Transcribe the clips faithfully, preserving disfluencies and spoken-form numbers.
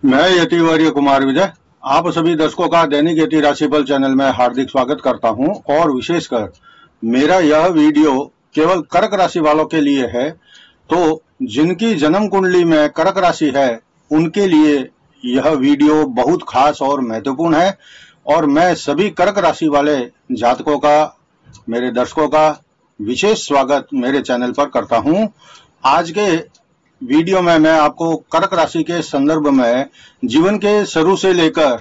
मैं यतिवर्य कुमार विजय आप सभी दर्शकों का दैनिक यति राशिफल चैनल में हार्दिक स्वागत करता हूं और विशेषकर मेरा यह वीडियो केवल कर्क राशि वालों के लिए है। तो जिनकी जन्म कुंडली में कर्क राशि है उनके लिए यह वीडियो बहुत खास और महत्वपूर्ण है और मैं सभी कर्क राशि वाले जातकों का, मेरे दर्शकों का विशेष स्वागत मेरे चैनल पर करता हूं। आज के वीडियो में मैं आपको कर्क राशि के संदर्भ में जीवन के शुरू से लेकर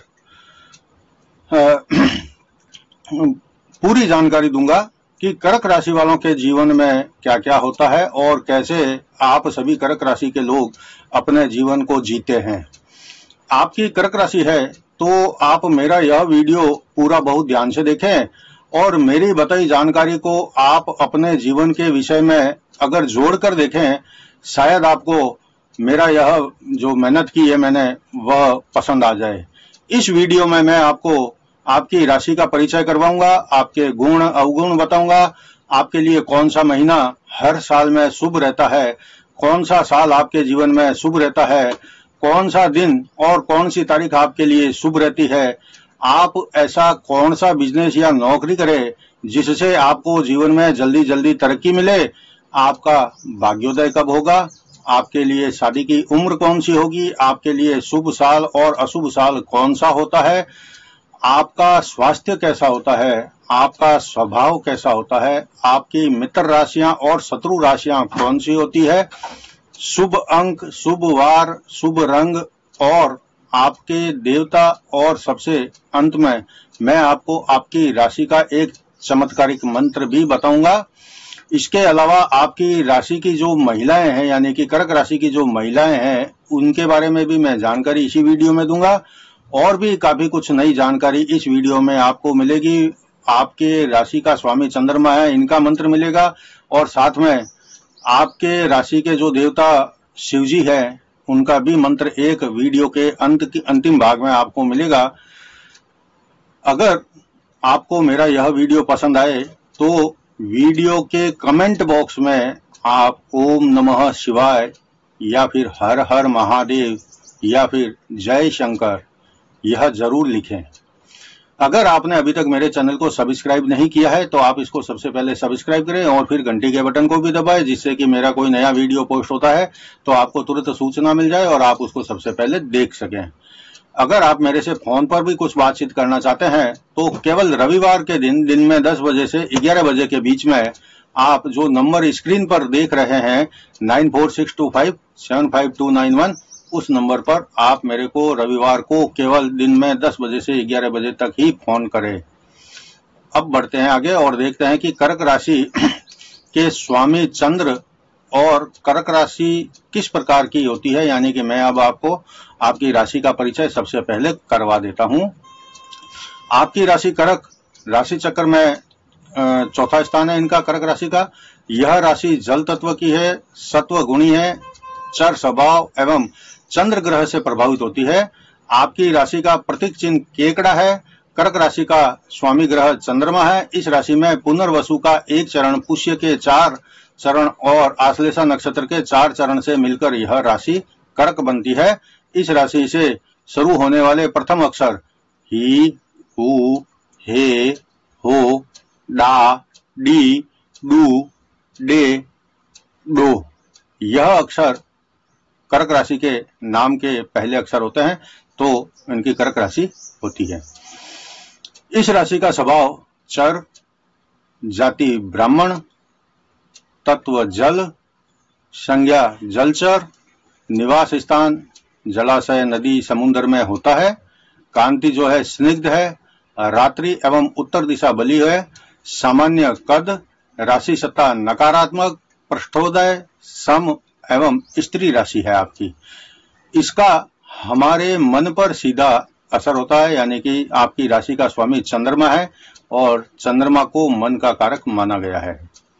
पूरी जानकारी दूंगा कि कर्क राशि वालों के जीवन में क्या क्या होता है और कैसे आप सभी कर्क राशि के लोग अपने जीवन को जीते हैं। आपकी कर्क राशि है तो आप मेरा यह वीडियो पूरा बहुत ध्यान से देखें और मेरी बताई जानकारी को आप अपने जीवन के विषय में अगर जोड़कर देखें, शायद आपको मेरा यह जो मेहनत की है मैंने वह पसंद आ जाए। इस वीडियो में मैं आपको आपकी राशि का परिचय करवाऊंगा, आपके गुण अवगुण बताऊंगा, आपके लिए कौन सा महीना हर साल में शुभ रहता है, कौन सा साल आपके जीवन में शुभ रहता है, कौन सा दिन और कौन सी तारीख आपके लिए शुभ रहती है, आप ऐसा कौन सा बिजनेस या नौकरी करें जिससे आपको जीवन में जल्दी जल्दी तरक्की मिले, आपका भाग्योदय कब होगा, आपके लिए शादी की उम्र कौन सी होगी, आपके लिए शुभ साल और अशुभ साल कौन सा होता है, आपका स्वास्थ्य कैसा होता है, आपका स्वभाव कैसा होता है, आपकी मित्र राशियां और शत्रु राशियां कौन सी होती है, शुभ अंक, शुभ वार, शुभ रंग और आपके देवता, और सबसे अंत में मैं आपको आपकी राशि का एक चमत्कारिक मंत्र भी बताऊंगा। इसके अलावा आपकी राशि की जो महिलाएं हैं यानी कि कर्क राशि की जो महिलाएं हैं उनके बारे में भी मैं जानकारी इसी वीडियो में दूंगा और भी काफी कुछ नई जानकारी इस वीडियो में आपको मिलेगी। आपके राशि का स्वामी चंद्रमा है, इनका मंत्र मिलेगा और साथ में आपके राशि के जो देवता शिवजी है उनका भी मंत्र एक वीडियो के अंत की अंतिम भाग में आपको मिलेगा। अगर आपको मेरा यह वीडियो पसंद आए तो वीडियो के कमेंट बॉक्स में आप ओम नमः शिवाय या फिर हर हर महादेव या फिर जय शंकर यह जरूर लिखें। अगर आपने अभी तक मेरे चैनल को सब्सक्राइब नहीं किया है तो आप इसको सबसे पहले सब्सक्राइब करें और फिर घंटी के बटन को भी दबाएं, जिससे कि मेरा कोई नया वीडियो पोस्ट होता है तो आपको तुरंत सूचना मिल जाए और आप उसको सबसे पहले देख सकें। अगर आप मेरे से फोन पर भी कुछ बातचीत करना चाहते हैं तो केवल रविवार के दिन दिन में दस बजे से ग्यारह बजे के बीच में आप जो नंबर स्क्रीन पर देख रहे हैं nine four six two five seven five two nine one, उस नंबर पर आप मेरे को रविवार को केवल दिन में दस बजे से ग्यारह बजे तक ही फोन करें। अब बढ़ते हैं आगे और देखते हैं कि कर्क राशि के स्वामी चंद्र और कर्क राशि किस प्रकार की होती है, यानी कि मैं अब आपको आपकी राशि का परिचय सबसे पहले करवा देता हूं। आपकी राशि कर्क राशि चक्र में चौथा स्थान है इनका कर्क राशि का। यह राशि जल तत्व की है, सत्व गुणी है, चर स्वभाव एवं चंद्र ग्रह से प्रभावित होती है। आपकी राशि का प्रतीक चिन्ह केकड़ा है। कर्क राशि का स्वामी ग्रह चंद्रमा है। इस राशि में पुनर्वसु का एक चरण, पुष्य के चार चरण और आश्लेषा नक्षत्र के चार चरण से मिलकर यह राशि कर्क बनती है। इस राशि से शुरू होने वाले प्रथम अक्षर ही, हु, हे, हो, डा, डी, डू, डे, डो, यह अक्षर कर्क राशि के नाम के पहले अक्षर होते हैं तो इनकी कर्क राशि होती है। इस राशि का स्वभाव चर, जाति ब्राह्मण, तत्व जल, संज्ञा जलचर, निवास स्थान जलाशय नदी समुद्र में होता है। कांति जो है स्निग्ध है, रात्रि एवं उत्तर दिशा बली है। सामान्य कद, राशि सत्ता नकारात्मक, पृष्ठोदय सम एवं स्त्री राशि है आपकी। इसका हमारे मन पर सीधा असर होता है, यानी कि आपकी राशि का स्वामी चंद्रमा है और चंद्रमा को मन का कारक माना गया है।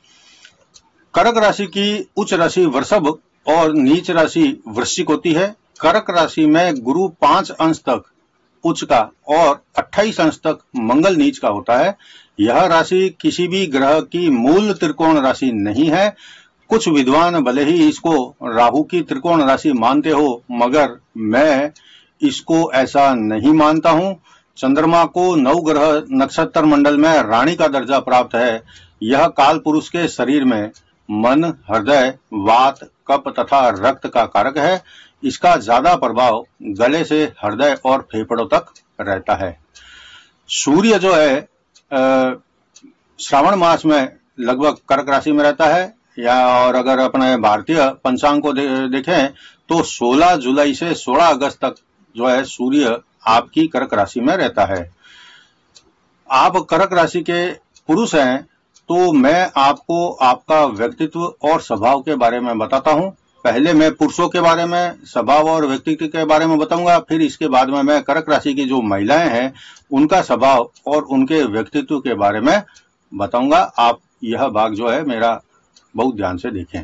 कर्क राशि की उच्च राशि वृषभ और नीच राशि वृश्चिक होती है। कर्क राशि में गुरु पांच अंश तक उच्च का और अट्ठाईस अंश तक मंगल नीच का होता है। यह राशि किसी भी ग्रह की मूल त्रिकोण राशि नहीं है। कुछ विद्वान भले ही इसको राहु की त्रिकोण राशि मानते हो, मगर मैं इसको ऐसा नहीं मानता हूं। चंद्रमा को नवग्रह नक्षत्र मंडल में रानी का दर्जा प्राप्त है। यह काल पुरुष के शरीर में मन, हृदय, वात, कफ तथा रक्त का कारक है। इसका ज्यादा प्रभाव गले से हृदय और फेफड़ों तक रहता है। सूर्य जो है श्रावण मास में लगभग कर्क राशि में रहता है, या और अगर अपने भारतीय पंचांग को दे, देखें तो सोलह जुलाई से सोलह अगस्त तक जो है सूर्य आपकी कर्क राशि में रहता है। आप कर्क राशि के पुरुष हैं तो मैं आपको आपका व्यक्तित्व और स्वभाव के बारे में बताता हूं। पहले मैं पुरुषों के बारे में, स्वभाव और व्यक्तित्व के बारे में बताऊंगा, फिर इसके बाद में मैं कर्क राशि की जो महिलाएं हैं उनका स्वभाव और उनके व्यक्तित्व के बारे में बताऊंगा। आप यह भाग जो है मेरा बहुत ध्यान से देखें।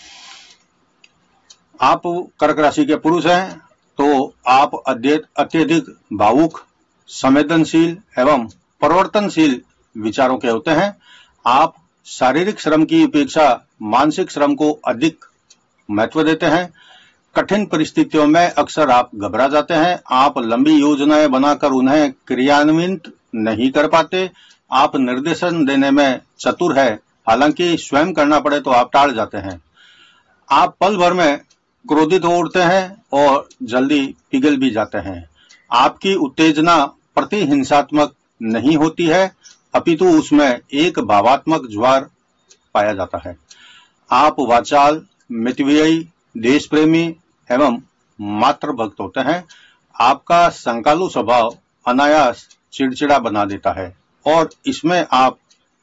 आप कर्क राशि के पुरुष हैं तो आप अत्यधिक भावुक, संवेदनशील एवं परिवर्तनशील विचारों के होते हैं। आप शारीरिक श्रम की अपेक्षा मानसिक श्रम को अधिक महत्व देते हैं। कठिन परिस्थितियों में अक्सर आप घबरा जाते हैं। आप लंबी योजनाएं बनाकर उन्हें क्रियान्वित नहीं कर पाते। आप निर्देशन देने में चतुर है, हालांकि स्वयं करना पड़े तो आप टाल जाते हैं। आप पल भर में क्रोधित हो उठते हैं और जल्दी पिघल भी जाते हैं। आपकी उत्तेजना प्रतिहिंसात्मक नहीं होती है, अपितु उसमें एक भावात्मक ज्वार पाया जाता है। आप वाचाल, मितव्ययी, देश प्रेमी एवं मातृभक्त होते हैं। आपका संकालु स्वभाव अनायास चिड़चिड़ा बना देता है और इसमें आप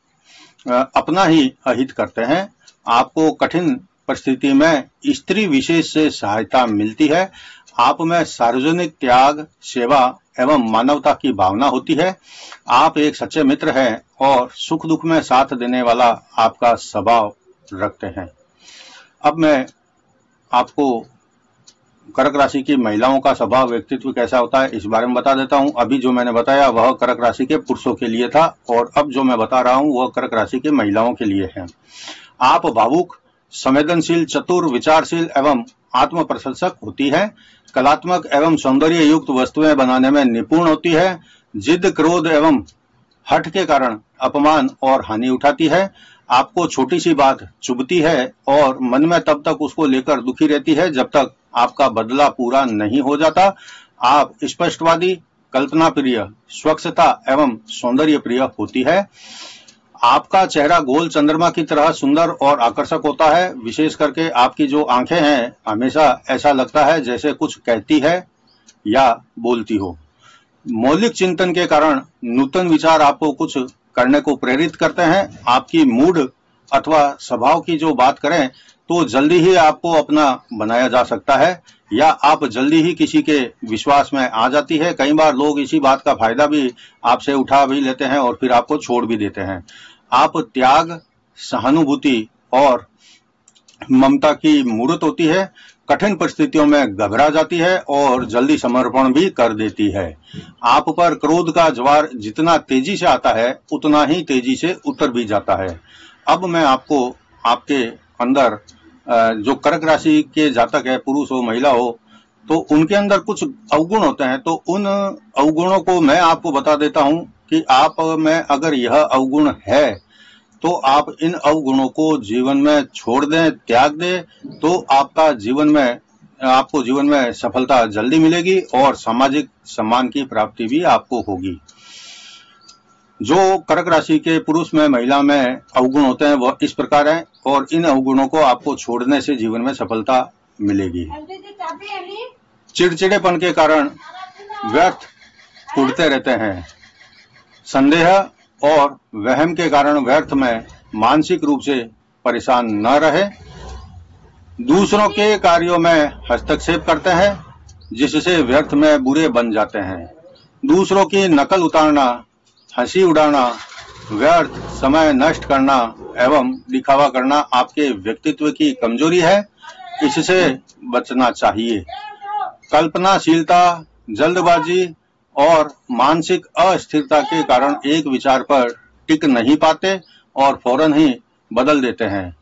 अपना ही अहित करते हैं। आपको कठिन परिस्थिति में स्त्री विशेष से सहायता मिलती है। आप में सार्वजनिक त्याग, सेवा एवं मानवता की भावना होती है। आप एक सच्चे मित्र हैं और सुख दुख में साथ देने वाला आपका स्वभाव रखते हैं। अब मैं आपको कर्क राशि की महिलाओं का स्वभाव, व्यक्तित्व कैसा होता है इस बारे में बता देता हूं। अभी जो मैंने बताया वह कर्क राशि के पुरुषों के लिए था और अब जो मैं बता रहा हूं वह कर्क राशि की महिलाओं के लिए है। आप भावुक, संवेदनशील, चतुर, विचारशील एवं आत्म प्रशंसक होती है। कलात्मक एवं सौंदर्य युक्त वस्तुएं बनाने में निपुण होती है। जिद, क्रोध एवं हठ के कारण अपमान और हानि उठाती है। आपको छोटी सी बात चुभती है और मन में तब तक उसको लेकर दुखी रहती है जब तक आपका बदला पूरा नहीं हो जाता। आप स्पष्टवादी, कल्पना प्रिय, स्वच्छता एवं सौंदर्य प्रिय होती है। आपका चेहरा गोल चंद्रमा की तरह सुंदर और आकर्षक होता है। विशेष करके आपकी जो आंखें हैं हमेशा ऐसा लगता है जैसे कुछ कहती है या बोलती हो। मौलिक चिंतन के कारण नूतन विचार आपको कुछ करने को प्रेरित करते हैं। आपकी मूड अथवा स्वभाव की जो बात करें तो जल्दी ही आपको अपना बनाया जा सकता है या आप जल्दी ही किसी के विश्वास में आ जाती है। कई बार लोग इसी बात का फायदा भी आपसे उठा भी लेते हैं और फिर आपको छोड़ भी देते हैं। आप त्याग, सहानुभूति और ममता की मूर्त होती है। कठिन परिस्थितियों में घबरा जाती है और जल्दी समर्पण भी कर देती है। आप पर क्रोध का ज्वार जितना तेजी से आता है उतना ही तेजी से उतर भी जाता है। अब मैं आपको आपके अंदर जो कर्क राशि के जातक है, पुरुष हो महिला हो, तो उनके अंदर कुछ अवगुण होते हैं। तो उन अवगुणों को मैं आपको बता देता हूं कि आप में अगर यह अवगुण है तो आप इन अवगुणों को जीवन में छोड़ दें, त्याग दें, तो आपका जीवन में आपको जीवन में सफलता जल्दी मिलेगी और सामाजिक सम्मान की प्राप्ति भी आपको होगी। जो कर्क राशि के पुरुष में महिला में अवगुण होते हैं वह इस प्रकार हैं और इन अवगुणों को आपको छोड़ने से जीवन में सफलता मिलेगी। चिड़चिड़ेपन के कारण व्यर्थ उड़ते रहते हैं। संदेह और वहम के कारण व्यर्थ में मानसिक रूप से परेशान न रहे। दूसरों के कार्यों में हस्तक्षेप करते हैं जिससे व्यर्थ में बुरे बन जाते हैं। दूसरों की नकल उतारना, हंसी उड़ाना, व्यर्थ समय नष्ट करना एवं दिखावा करना आपके व्यक्तित्व की कमजोरी है, इससे बचना चाहिए। कल्पनाशीलता, जल्दबाजी और मानसिक अस्थिरता के कारण एक विचार पर टिक नहीं पाते और फौरन ही बदल देते हैं।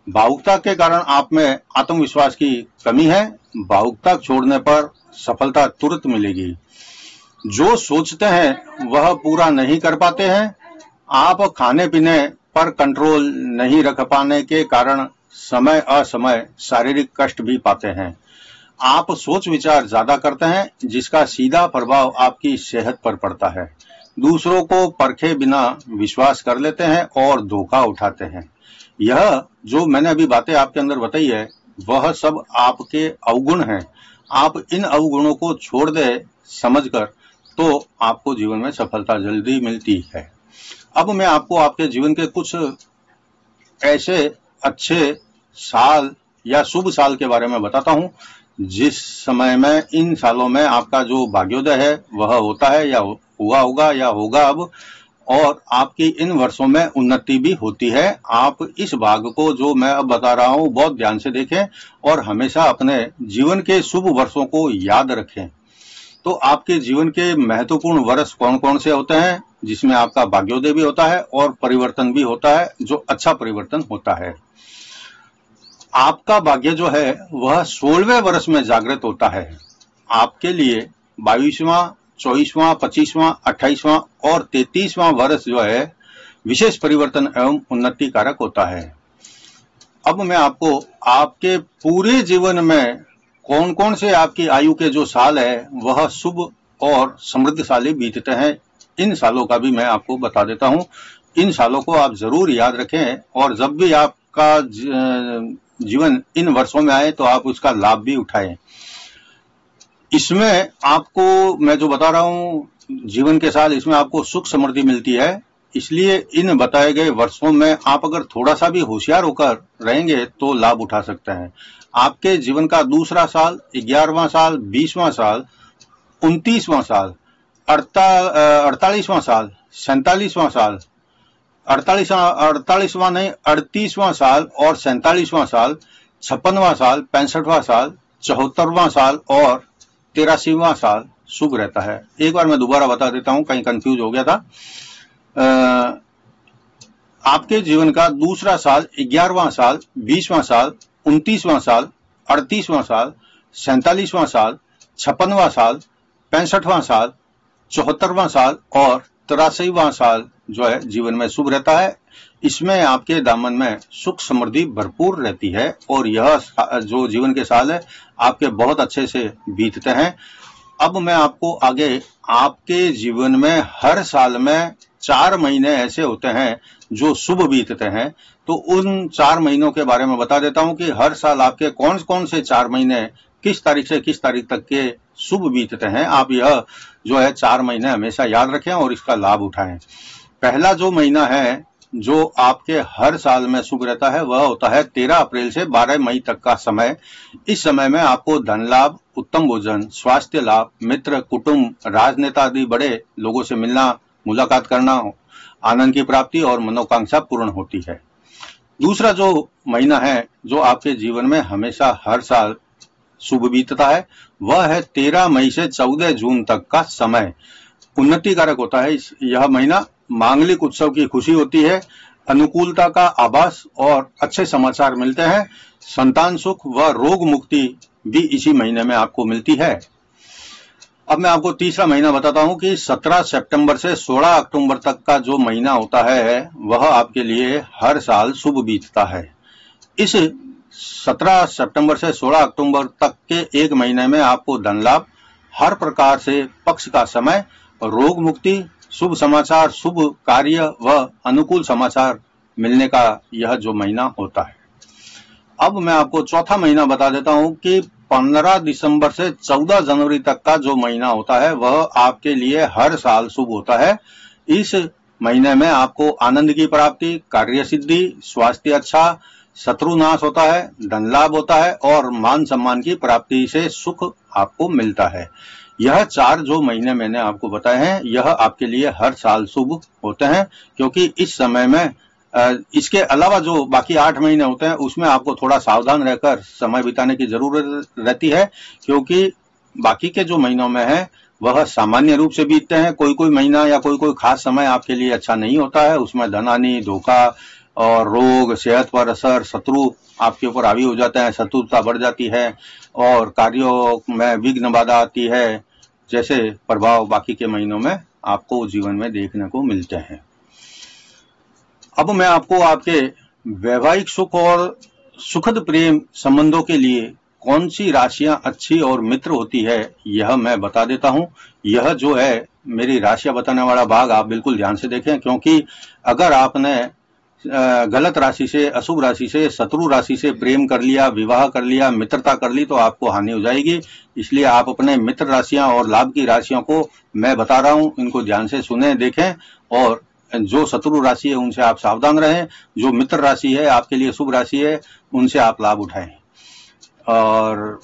भावुकता के कारण आप में आत्मविश्वास की कमी है। भावुकता छोड़ने पर सफलता तुरंत मिलेगी। जो सोचते हैं वह पूरा नहीं कर पाते हैं। आप खाने पीने पर कंट्रोल नहीं रख पाने के कारण समय असमय शारीरिक कष्ट भी पाते हैं। आप सोच विचार ज्यादा करते हैं, जिसका सीधा प्रभाव आपकी सेहत पर पड़ता है। दूसरों को परखे बिना विश्वास कर लेते हैं और धोखा उठाते हैं। यह जो मैंने अभी बातें आपके अंदर बताई है, वह सब आपके अवगुण हैं। आप इन अवगुणों को छोड़ दे समझकर, तो आपको जीवन में सफलता जल्दी मिलती है। अब मैं आपको आपके जीवन के कुछ ऐसे अच्छे साल या शुभ साल के बारे में बताता हूं, जिस समय में इन सालों में आपका जो भाग्योदय है वह होता है या हुआ होगा या होगा अब, और आपकी इन वर्षों में उन्नति भी होती है। आप इस भाग को जो मैं अब बता रहा हूं बहुत ध्यान से देखें और हमेशा अपने जीवन के शुभ वर्षों को याद रखें। तो आपके जीवन के महत्वपूर्ण वर्ष कौन कौन से होते हैं, जिसमें आपका भाग्योदय भी होता है और परिवर्तन भी होता है, जो अच्छा परिवर्तन होता है। आपका भाग्य जो है वह सोलहवें वर्ष में जागृत होता है। आपके लिए बाईसवां, चौबीसवां, पच्चीसवां, अट्ठाईसवां और तैतीसवां वर्ष जो है विशेष परिवर्तन एवं उन्नति कारक होता है। अब मैं आपको आपके पूरे जीवन में कौन कौन से आपकी आयु के जो साल है वह शुभ और समृद्धशाली बीतते हैं, इन सालों का भी मैं आपको बता देता हूं। इन सालों को आप जरूर याद रखें और जब भी आपका जीवन इन वर्षों में आए तो आप उसका लाभ भी उठाएं। इसमें आपको मैं जो बता रहा हूं जीवन के साल, इसमें आपको सुख समृद्धि मिलती है। इसलिए इन बताए गए वर्षों में आप अगर थोड़ा सा भी होशियार होकर रहेंगे तो लाभ उठा सकते हैं। आपके जीवन का दूसरा साल, ग्यारहवां साल, बीसवां साल, उनतीसवां साल, अड़तालीसवां साल, सैंतालीसवां साल, अड़तालीसवां अड़तालीसवां नहीं अड़तीसवां साल और सैंतालीसवां साल, छप्पनवां साल, पैंसठवां साल, चौहत्तरवां साल और तिरासीवां साल शुभ रहता है। एक बार मैं दोबारा बता देता हूं, कहीं कंफ्यूज हो गया था। आ, आपके जीवन का दूसरा साल, ग्यारहवां साल, बीसवां साल, उनतीसवां साल, अड़तीसवां साल, सैंतालीसवां साल, छप्पनवां साल, पैंसठवां साल, चौहत्तरवां साल और तिरासीवां साल जो है जीवन में शुभ रहता है। इसमें आपके दामन में सुख समृद्धि भरपूर रहती है और यह जो जीवन के साल है आपके बहुत अच्छे से बीतते हैं। अब मैं आपको आगे आपके जीवन में हर साल में चार महीने ऐसे होते हैं जो शुभ बीतते हैं, तो उन चार महीनों के बारे में बता देता हूं कि हर साल आपके कौन कौन से चार महीने किस तारीख से किस तारीख तक के शुभ बीतते हैं। आप यह जो है चार महीने हमेशा याद रखें और इसका लाभ उठाएं। पहला जो महीना है जो आपके हर साल में शुभ रहता है वह होता है तेरह अप्रैल से बारह मई तक का समय। इस समय में आपको धन लाभ, उत्तम भोजन, स्वास्थ्य लाभ, मित्र, कुटुंब, राजनेता आदि बड़े लोगों से मिलना, मुलाकात करना, आनंद की प्राप्ति और मनोकांक्षा पूर्ण होती है। दूसरा जो महीना है जो आपके जीवन में हमेशा हर साल शुभ बीतता है वह है तेरह मई से चौदह जून तक का समय। उन्नति कारक होता है यह महीना। मांगलिक उत्सव की खुशी होती है, अनुकूलता का आभास और अच्छे समाचार मिलते हैं। संतान सुख व रोग मुक्ति भी इसी महीने में आपको मिलती है। अब मैं आपको तीसरा महीना बताता हूं कि सत्रह सितंबर से सोलह अक्टूबर तक का जो महीना होता है वह आपके लिए हर साल शुभ बीतता है। इस सत्रह सितंबर से सोलह अक्टूबर तक के एक महीने में आपको धन लाभ, हर प्रकार से पक्ष का समय, रोग मुक्ति, शुभ समाचार, शुभ कार्य व अनुकूल समाचार मिलने का यह जो महीना होता है। अब मैं आपको चौथा महीना बता देता हूं कि पंद्रह दिसंबर से चौदह जनवरी तक का जो महीना होता है वह आपके लिए हर साल शुभ होता है। इस महीने में आपको आनंद की प्राप्ति, कार्य सिद्धि, स्वास्थ्य अच्छा, शत्रु नाश होता है, धन लाभ होता है और मान सम्मान की प्राप्ति से सुख आपको मिलता है। यह चार जो महीने मैंने आपको बताए हैं यह आपके लिए हर साल शुभ होते हैं, क्योंकि इस समय में इसके अलावा जो बाकी आठ महीने होते हैं उसमें आपको थोड़ा सावधान रहकर समय बिताने की जरूरत रहती है, क्योंकि बाकी के जो महीनों में है वह सामान्य रूप से बीतते हैं। कोई कोई महीना या कोई कोई खास समय आपके लिए अच्छा नहीं होता है, उसमें धन हानि, धोखा, और रोग, सेहत पर असर, शत्रु आपके ऊपर हावी हो जाते हैं, शत्रुता बढ़ जाती है और कार्यों में विघ्न बाधा आती है, जैसे प्रभाव बाकी के महीनों में आपको जीवन में देखने को मिलते हैं। अब मैं आपको आपके वैवाहिक सुख और सुखद प्रेम संबंधों के लिए कौन सी राशियां अच्छी और मित्र होती है, यह मैं बता देता हूं। यह जो है मेरी राशियां बताने वाला भाग आप बिल्कुल ध्यान से देखें, क्योंकि अगर आपने गलत राशि से, अशुभ राशि से, शत्रु राशि से प्रेम कर लिया, विवाह कर लिया, मित्रता कर ली तो आपको हानि हो जाएगी। इसलिए आप अपने मित्र राशियां और लाभ की राशियों को मैं बता रहा हूं, इनको ध्यान से सुने, देखें, और जो शत्रु राशि है उनसे आप सावधान रहें, जो मित्र राशि है आपके लिए शुभ राशि है उनसे आप लाभ उठाएं। और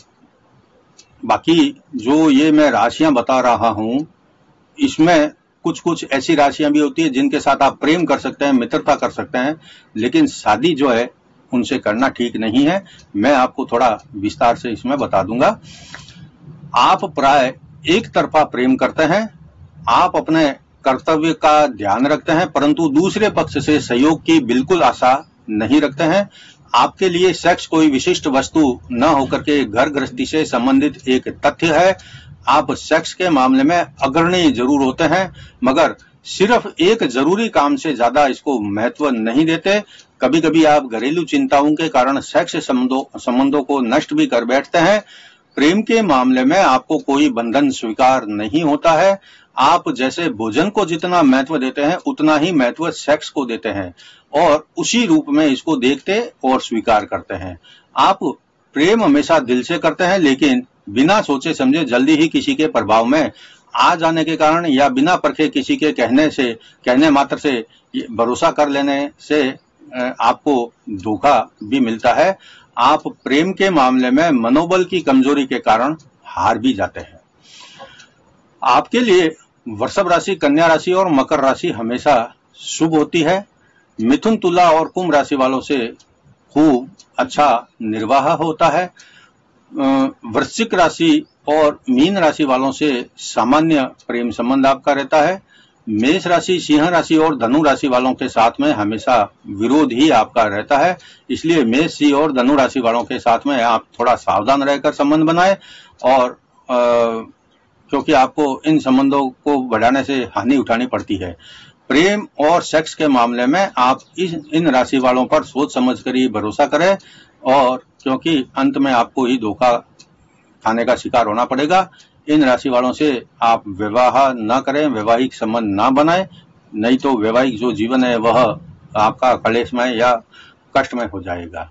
बाकी जो ये मैं राशियां बता रहा हूं, इसमें कुछ कुछ ऐसी राशियां भी होती है जिनके साथ आप प्रेम कर सकते हैं, मित्रता कर सकते हैं, लेकिन शादी जो है उनसे करना ठीक नहीं है। मैं आपको थोड़ा विस्तार से इसमें बता दूंगा। आप प्राय एक तरफा प्रेम करते हैं, आप अपने कर्तव्य का ध्यान रखते हैं, परंतु दूसरे पक्ष से सहयोग की बिल्कुल आशा नहीं रखते हैं। आपके लिए सेक्स कोई विशिष्ट वस्तु न होकर के घर गृहस्थी से संबंधित एक तथ्य है। आप सेक्स के मामले में अग्रणी जरूर होते हैं, मगर सिर्फ एक जरूरी काम से ज्यादा इसको महत्व नहीं देते। कभी कभी आप घरेलू चिंताओं के कारण सेक्स संबंधों संबंधों को नष्ट भी कर बैठते हैं। प्रेम के मामले में आपको कोई बंधन स्वीकार नहीं होता है। आप जैसे भोजन को जितना महत्व देते हैं उतना ही महत्व सेक्स को देते हैं और उसी रूप में इसको देखते और स्वीकार करते हैं। आप प्रेम हमेशा दिल से करते हैं, लेकिन बिना सोचे समझे जल्दी ही किसी के प्रभाव में आ जाने के कारण या बिना परखे किसी के कहने से कहने मात्र से भरोसा कर लेने से आपको धोखा भी मिलता है। आप प्रेम के मामले में मनोबल की कमजोरी के कारण हार भी जाते हैं। आपके लिए वृषभ राशि, कन्या राशि और मकर राशि हमेशा शुभ होती है। मिथुन, तुला और कुंभ राशि वालों से खूब अच्छा निर्वाह होता है। वृश्चिक राशि और मीन राशि वालों से सामान्य प्रेम संबंध आपका रहता है। मेष राशि, सिंह राशि और धनु राशि वालों के साथ में हमेशा विरोध ही आपका रहता है। इसलिए मेष, सिंह और धनु राशि वालों के साथ में आप थोड़ा सावधान रहकर संबंध बनाएं, और आ, क्योंकि आपको इन संबंधों को बढ़ाने से हानि उठानी पड़ती है। प्रेम और सेक्स के मामले में आप इस इन राशि वालों पर सोच समझ कर ही भरोसा करें, और क्योंकि अंत में आपको ही धोखा खाने का शिकार होना पड़ेगा। इन राशि वालों से आप विवाह न करें, वैवाहिक संबंध न बनाएं, नहीं तो वैवाहिक जो जीवन है वह आपका क्लेशमय या कष्टमय हो जाएगा।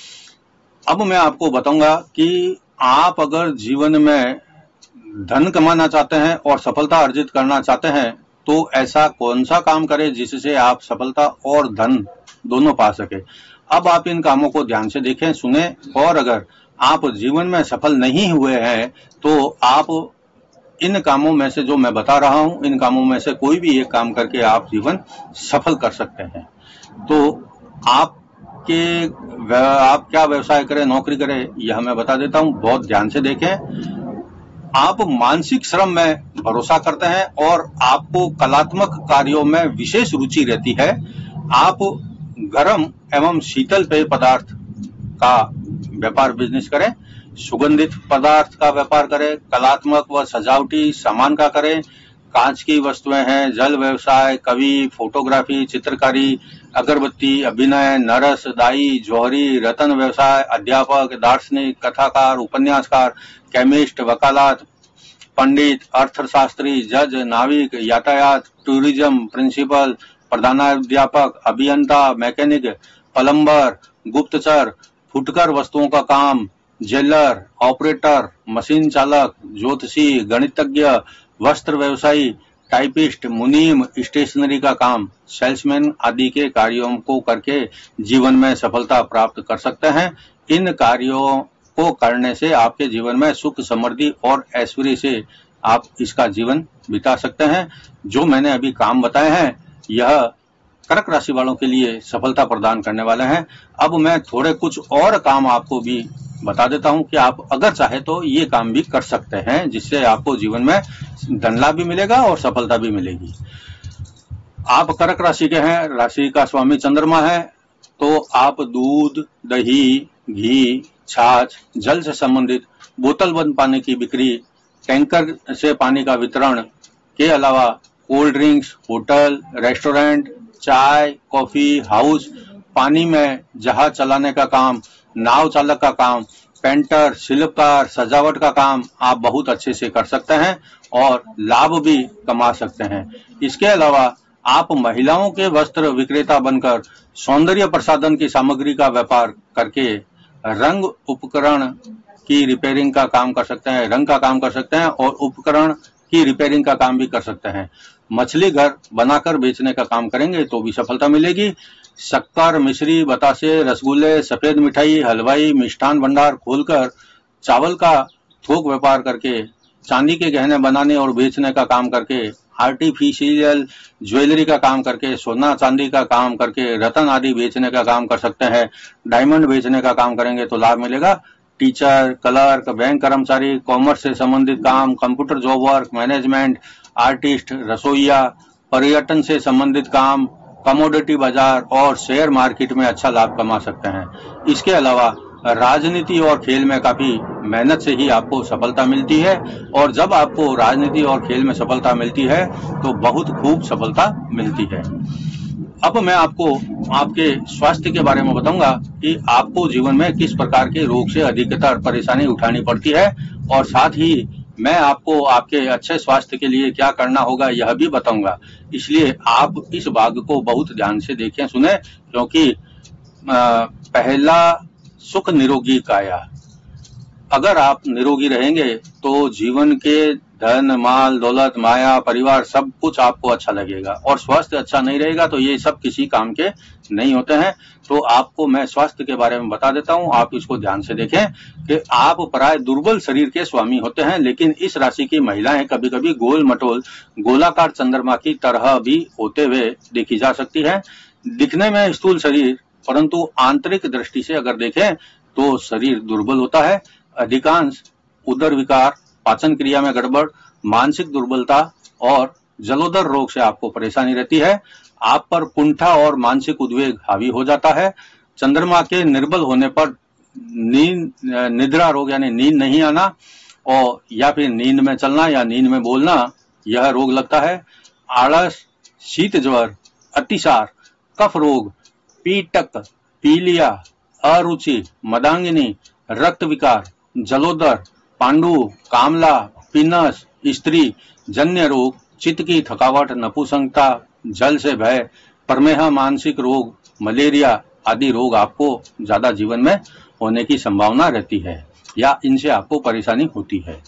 अब मैं आपको बताऊंगा कि आप अगर जीवन में धन कमाना चाहते हैं और सफलता अर्जित करना चाहते हैं तो ऐसा कौन सा काम करें जिससे आप सफलता और धन दोनों पा सके। अब आप इन कामों को ध्यान से देखें, सुने, और अगर आप जीवन में सफल नहीं हुए हैं तो आप इन कामों में से जो मैं बता रहा हूं, इन कामों में से कोई भी एक काम करके आप जीवन सफल कर सकते हैं। तो आपके आप क्या व्यवसाय करें, नौकरी करें, यह मैं बता देता हूं, बहुत ध्यान से देखें। आप मानसिक श्रम में भरोसा करते हैं और आपको कलात्मक कार्यों में विशेष रुचि रहती है। आप गर्म एवं शीतल पेय पदार्थ का व्यापार बिजनेस करें, सुगंधित पदार्थ का व्यापार करें, कलात्मक व सजावटी सामान का करें, कांच की वस्तुएं हैं, जल व्यवसाय, कवि, फोटोग्राफी, चित्रकारी, अगरबत्ती, अभिनय, नरस, दाई, जौहरी, रतन व्यवसाय, अध्यापक, दार्शनिक, कथाकार, उपन्यासकार, केमिस्ट, वकालत, पंडित, अर्थशास्त्री, जज, नाविक, यातायात, टूरिज्म, प्रिंसिपल, प्रधानाध्यापक, अभियंता, मैकेनिक, प्लम्बर, गुप्तचर, फुटकर वस्तुओं का काम, जेलर, ऑपरेटर, मशीन चालक, ज्योतिषी, गणितज्ञ, वस्त्र व्यवसायी, टाइपिस्ट, मुनीम, स्टेशनरी का काम, सेल्समैन आदि के कार्यों को करके जीवन में सफलता प्राप्त कर सकते हैं। इन कार्यों को करने से आपके जीवन में सुख, समृद्धि और ऐश्वर्य से आप इसका जीवन बिता सकते हैं। जो मैंने अभी काम बताए हैं यह कर्क राशि वालों के लिए सफलता प्रदान करने वाले हैं। अब मैं थोड़े कुछ और काम आपको भी बता देता हूं कि आप अगर चाहे तो ये काम भी कर सकते हैं, जिससे आपको जीवन में धन लाभ भी मिलेगा और सफलता भी मिलेगी। आप कर्क राशि के हैं, राशि का स्वामी चंद्रमा है, तो आप दूध, दही, घी, छाछ, जल से संबंधित बोतल बंद पानी की बिक्री, टैंकर से पानी का वितरण के अलावा कोल्ड ड्रिंक्स, होटल, रेस्टोरेंट, चाय, कॉफी हाउस, पानी में जहाज चलाने का काम, नाव चालक का काम, पेंटर, शिल्पकार, सजावट का काम आप बहुत अच्छे से कर सकते हैं और लाभ भी कमा सकते हैं। इसके अलावा आप महिलाओं के वस्त्र विक्रेता बनकर सौंदर्य प्रसाधन की सामग्री का व्यापार करके रंग उपकरण की रिपेयरिंग का काम कर सकते हैं, रंग का काम कर सकते हैं और उपकरण की रिपेयरिंग का काम भी कर सकते हैं। मछली घर बनाकर बेचने का काम करेंगे तो भी सफलता मिलेगी। शक्कर, मिश्री, बतासे, रसगुल्ले, सफेद मिठाई, हलवाई, मिष्ठान भंडार खोलकर चावल का थोक व्यापार करके, चांदी के गहने बनाने और बेचने का काम करके, आर्टिफिशियल ज्वेलरी का काम करके, सोना चांदी का काम करके, रतन आदि बेचने का काम कर सकते हैं। डायमंड बेचने का काम करेंगे तो लाभ मिलेगा। टीचर, क्लर्क, बैंक कर्मचारी, कॉमर्स से संबंधित काम, computer job work, management, artist, रसोईया, पर्यटन से संबंधित काम, कमोडिटी बाजार और शेयर मार्केट में अच्छा लाभ कमा सकते हैं। इसके अलावा राजनीति और खेल में काफी मेहनत से ही आपको सफलता मिलती है और जब आपको राजनीति और खेल में सफलता मिलती है तो बहुत खूब सफलता मिलती है। अब मैं आपको आपके स्वास्थ्य के बारे में बताऊंगा कि आपको जीवन में किस प्रकार के रोग से अधिकतर परेशानी उठानी पड़ती है और साथ ही मैं आपको आपके अच्छे स्वास्थ्य के लिए क्या करना होगा यह भी बताऊंगा। इसलिए आप इस भाग को बहुत ध्यान से देखें, सुने, क्योंकि आ, पहला सुख निरोगी काया। अगर आप निरोगी रहेंगे तो जीवन के धन, माल, दौलत, माया, परिवार सब कुछ आपको अच्छा लगेगा और स्वास्थ्य अच्छा नहीं रहेगा तो ये सब किसी काम के नहीं होते हैं। तो आपको मैं स्वास्थ्य के बारे में बता देता हूं, आप इसको ध्यान से देखें कि आप प्राय दुर्बल शरीर के स्वामी होते हैं, लेकिन इस राशि की महिलाएं कभी कभी गोल मटोल गोलाकार चंद्रमा की तरह भी होते हुए देखी जा सकती है। दिखने में स्थूल शरीर, परंतु आंतरिक दृष्टि से अगर देखें तो शरीर दुर्बल होता है। अधिकांश उदर विकार, पाचन क्रिया में गड़बड़, मानसिक दुर्बलता और जलोदर रोग से आपको परेशानी रहती है। आप पर कुंठा और मानसिक उद्वेग हावी हो जाता है। चंद्रमा के निर्बल होने पर नींद निद्रा रोग यानी नींद नहीं आना और या फिर नींद में चलना या नींद में बोलना, यह रोग लगता है। आलस, शीत ज्वर, अतिसार, कफ रोग, पीटक, पीलिया, अरुचि, मदांगिनी, रक्त विकार, जलोदर, पांडु, कामला, पिनस, स्त्री जन्य रोग, चित्त की थकावट, नपुंसकता, जल से भय, प्रमेह, मानसिक रोग, मलेरिया आदि रोग आपको ज्यादा जीवन में होने की संभावना रहती है या इनसे आपको परेशानी होती है।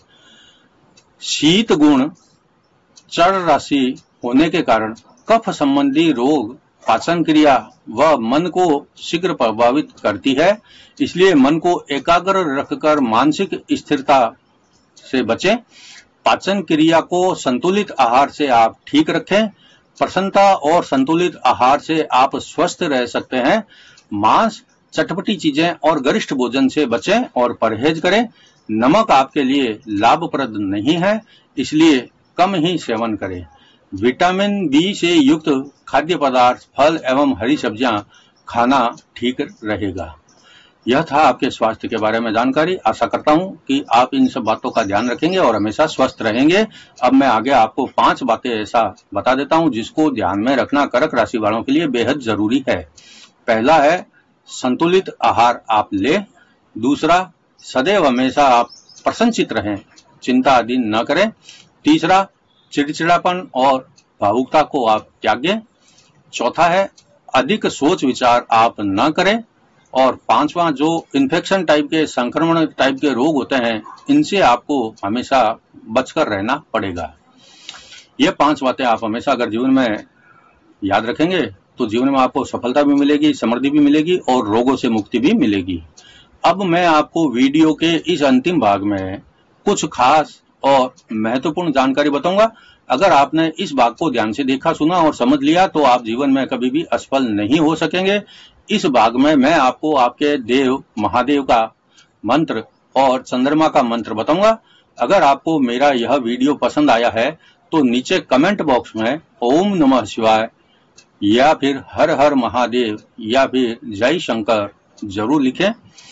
शीत गुण चर राशि होने के कारण कफ संबंधी रोग पाचन क्रिया व मन को शीघ्र प्रभावित करती है। इसलिए मन को एकाग्र रखकर मानसिक स्थिरता से बचें। पाचन क्रिया को संतुलित आहार से आप ठीक रखें। प्रसन्नता और संतुलित आहार से आप स्वस्थ रह सकते हैं। मांस, चटपटी चीजें और गरिष्ठ भोजन से बचें और परहेज करें। नमक आपके लिए लाभप्रद नहीं है, इसलिए कम ही सेवन करें। विटामिन बी से युक्त खाद्य पदार्थ, फल एवं हरी सब्जियां खाना ठीक रहेगा। यह था आपके स्वास्थ्य के बारे में जानकारी। आशा करता हूं कि आप इन सब बातों का ध्यान रखेंगे और हमेशा स्वस्थ रहेंगे। अब मैं आगे आपको पांच बातें ऐसा बता देता हूं जिसको ध्यान में रखना कर्क राशि वालों के लिए बेहद जरूरी है। पहला है संतुलित आहार आप ले। दूसरा, सदैव हमेशा आप प्रसन्नचित रहें, चिंता आदि न करें। तीसरा, चिड़चिड़ापन और भावुकता को आप त्यागें। चौथा है, अधिक सोच विचार आप न करें। और पांचवा, जो इन्फेक्शन टाइप के, संक्रमण टाइप के रोग होते हैं, इनसे आपको हमेशा बचकर रहना पड़ेगा। ये पांच बातें आप हमेशा अगर जीवन में याद रखेंगे तो जीवन में आपको सफलता भी मिलेगी, समृद्धि भी मिलेगी और रोगों से मुक्ति भी मिलेगी। अब मैं आपको वीडियो के इस अंतिम भाग में कुछ खास और महत्वपूर्ण जानकारी बताऊंगा। अगर आपने इस भाग को ध्यान से देखा, सुना और समझ लिया तो आप जीवन में कभी भी असफल नहीं हो सकेंगे। इस भाग में मैं आपको आपके देव महादेव का मंत्र और चंद्रमा का मंत्र बताऊंगा। अगर आपको मेरा यह वीडियो पसंद आया है तो नीचे कमेंट बॉक्स में ओम नमः शिवाय या फिर हर हर महादेव या फिर जय शंकर जरूर लिखें।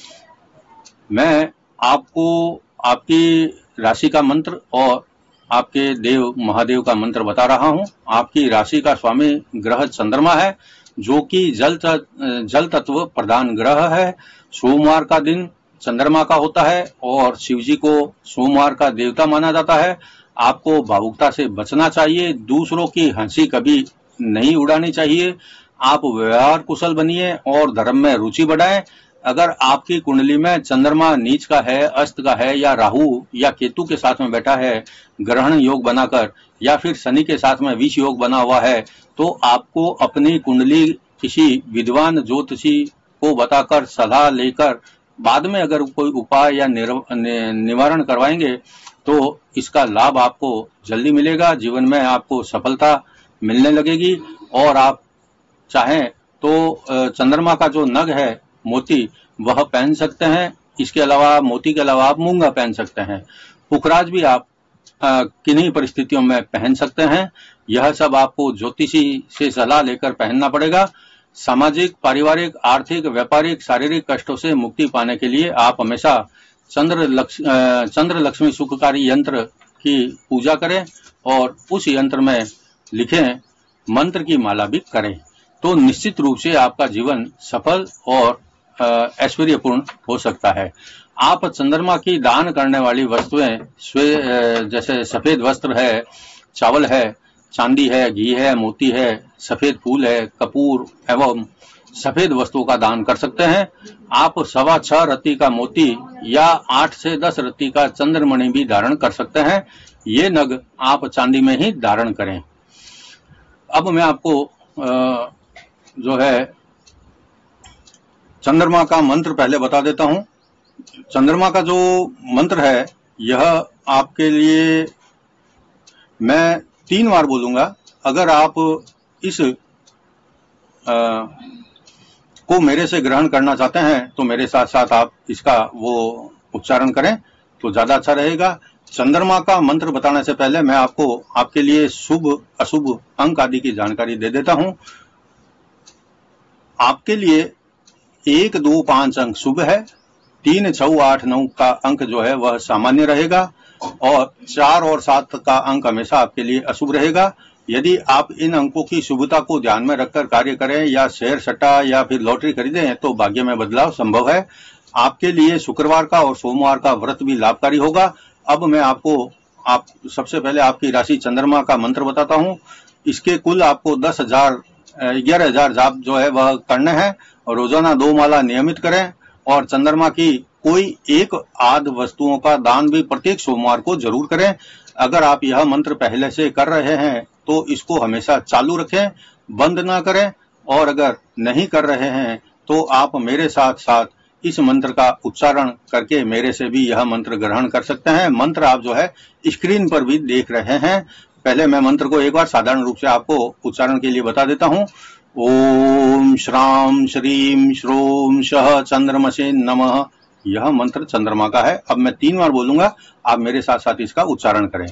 मैं आपको आपकी राशि का मंत्र और आपके देव महादेव का मंत्र बता रहा हूं। आपकी राशि का स्वामी ग्रह चंद्रमा है, जो कि जल जल तत्व प्रधान ग्रह है। सोमवार का दिन चंद्रमा का होता है और शिवजी को सोमवार का देवता माना जाता है। आपको भावुकता से बचना चाहिए, दूसरों की हंसी कभी नहीं उड़ानी चाहिए। आप व्यवहार कुशल बनिए और धर्म में रुचि बढ़ाएं। अगर आपकी कुंडली में चंद्रमा नीच का है, अस्त का है, या राहु या केतु के साथ में बैठा है ग्रहण योग बनाकर, या फिर शनि के साथ में विष योग बना हुआ है, तो आपको अपनी कुंडली किसी विद्वान ज्योतिषी को बताकर सलाह लेकर बाद में अगर कोई उपाय या निवारण करवाएंगे तो इसका लाभ आपको जल्दी मिलेगा। जीवन में आपको सफलता मिलने लगेगी। और आप चाहें तो चंद्रमा का जो नग है मोती, वह पहन सकते हैं। इसके अलावा मोती के अलावा आप मूंगा पहन सकते हैं। पुखराज भी आप किन्हीं परिस्थितियों में पहन सकते हैं। यह सब आपको ज्योतिषी से सलाह लेकर पहनना पड़ेगा। सामाजिक, पारिवारिक, आर्थिक, व्यापारिक, शारीरिक कष्टों से मुक्ति पाने के लिए आप हमेशा चंद्र लक्ष चंद्र लक्ष्मी सुखकारी यंत्र की पूजा करें और उस यंत्र में लिखें मंत्र की माला भी करें, तो निश्चित रूप से आपका जीवन सफल और ऐश्वर्यपूर्ण हो सकता है। आप चंद्रमा की दान करने वाली वस्तुएं जैसे सफेद वस्त्र है, चावल है, चांदी है, घी है, मोती है, सफेद फूल है, कपूर एवं सफेद वस्तुओं का दान कर सकते हैं। आप सवा छह रत्ती का मोती या आठ से दस रत्ती का चंद्रमणि भी धारण कर सकते हैं। ये नग आप चांदी में ही धारण करें। अब मैं आपको जो है चंद्रमा का मंत्र पहले बता देता हूं। चंद्रमा का जो मंत्र है यह आपके लिए मैं तीन बार बोलूंगा। अगर आप इस आ, को मेरे से ग्रहण करना चाहते हैं तो मेरे साथ साथ आप इसका वो उच्चारण करें तो ज्यादा अच्छा रहेगा। चंद्रमा का मंत्र बताने से पहले मैं आपको आपके लिए शुभ अशुभ अंक आदि की जानकारी दे देता हूं। आपके लिए एक दो पांच अंक शुभ है, तीन छह आठ नौ का अंक जो है वह सामान्य रहेगा और चार और सात का अंक हमेशा आपके लिए अशुभ रहेगा। यदि आप इन अंकों की शुभता को ध्यान में रखकर कार्य करें या शेयर सट्टा या फिर लॉटरी खरीदें तो भाग्य में बदलाव संभव है। आपके लिए शुक्रवार का और सोमवार का व्रत भी लाभकारी होगा। अब मैं आपको आप सबसे पहले आपकी राशि चंद्रमा का मंत्र बताता हूं। इसके कुल आपको दस हजार ग्यारह हजार जाप जो है वह करने हैं और रोजाना दो माला नियमित करें और चंद्रमा की कोई एक आध वस्तुओं का दान भी प्रत्येक सोमवार को जरूर करें। अगर आप यह मंत्र पहले से कर रहे हैं तो इसको हमेशा चालू रखें, बंद ना करें। और अगर नहीं कर रहे हैं तो आप मेरे साथ साथ इस मंत्र का उच्चारण करके मेरे से भी यह मंत्र ग्रहण कर सकते हैं। मंत्र आप जो है स्क्रीन पर भी देख रहे हैं। पहले मैं मंत्र को एक बार साधारण रूप से आपको उच्चारण के लिए बता देता हूं। ओम श्राम श्रीम श्रोम शः चंद्रमसे नमः। यह मंत्र चंद्रमा का है। अब मैं तीन बार बोलूंगा, आप मेरे साथ साथ इसका उच्चारण करें।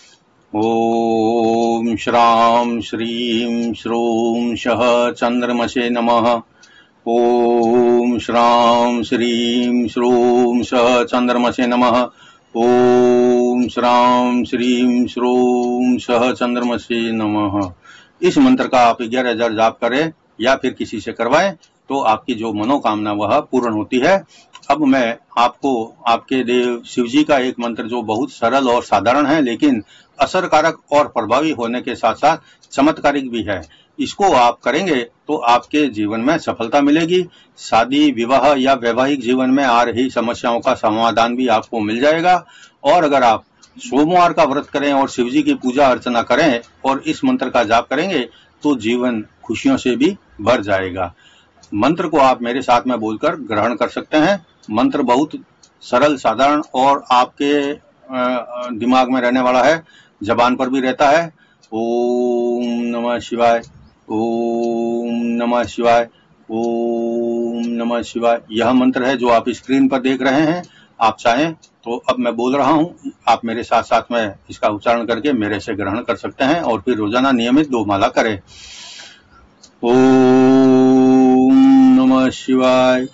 ओम श्राम श्रीम श्रोम शः चंद्रमसे नमः। ओम श्राम श्रीम श्रोम शः चंद्रमसे नमः। ओम श्राम श्रीम श्रोम शः चंद्रमसे नमः। इस मंत्र का आप ग्यारह हजार जाप करें या फिर किसी से करवाएं तो आपकी जो मनोकामना वह पूर्ण होती है। अब मैं आपको आपके देव शिवजी का एक मंत्र जो बहुत सरल और साधारण है लेकिन असरकारक और प्रभावी होने के साथ साथ चमत्कारिक भी है, इसको आप करेंगे तो आपके जीवन में सफलता मिलेगी। शादी, विवाह या वैवाहिक जीवन में आ रही समस्याओं का समाधान भी आपको मिल जाएगा। और अगर आप सोमवार का व्रत करें और शिवजी की पूजा अर्चना करें और इस मंत्र का जाप करेंगे तो जीवन खुशियों से भी भर जाएगा। मंत्र को आप मेरे साथ में बोलकर ग्रहण कर सकते हैं। मंत्र बहुत सरल, साधारण और आपके दिमाग में रहने वाला है, जबान पर भी रहता है। ओम नमः शिवाय, ओम नमः शिवाय, ओम नमः शिवाय। यह मंत्र है जो आप स्क्रीन पर देख रहे हैं। आप चाहें तो अब मैं बोल रहा हूं, आप मेरे साथ साथ में इसका उच्चारण करके मेरे से ग्रहण कर सकते हैं और फिर रोजाना नियमित दो माला करें। ओम नमः शिवाय।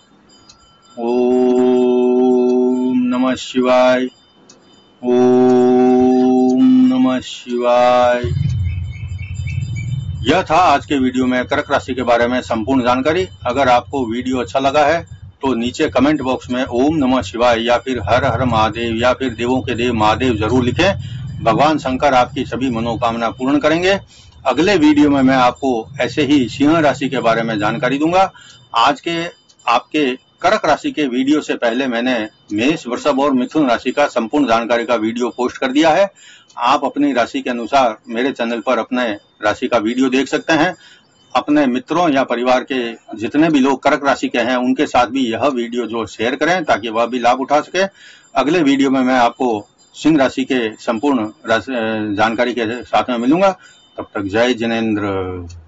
ओम नमः शिवाय। ओम नमः शिवाय। यह था आज के वीडियो में कर्क राशि के बारे में संपूर्ण जानकारी। अगर आपको वीडियो अच्छा लगा है तो नीचे कमेंट बॉक्स में ओम नमः शिवाय या फिर हर हर महादेव या फिर देवों के देव महादेव जरूर लिखें। भगवान शंकर आपकी सभी मनोकामना पूर्ण करेंगे। अगले वीडियो में मैं आपको ऐसे ही सिंह राशि के बारे में जानकारी दूंगा। आज के आपके कर्क राशि के वीडियो से पहले मैंने मेष, वृषभ और मिथुन राशि का संपूर्ण जानकारी का वीडियो पोस्ट कर दिया है। आप अपनी राशि के अनुसार मेरे चैनल पर अपने राशि का वीडियो देख सकते हैं। अपने मित्रों या परिवार के जितने भी लोग कर्क राशि के हैं उनके साथ भी यह वीडियो जो शेयर करें ताकि वह भी लाभ उठा सके। अगले वीडियो में मैं आपको सिंह राशि के संपूर्ण जानकारी के साथ में मिलूंगा। तब तक जय जिनेंद्र।